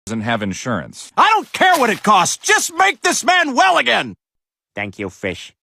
doesn't have insurance. I don't care what it costs. Just make this man well again. Thank you, Fish.